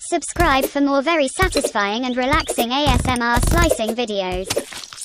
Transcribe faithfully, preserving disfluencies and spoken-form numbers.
Subscribe for more very satisfying and relaxing A S M R slicing videos.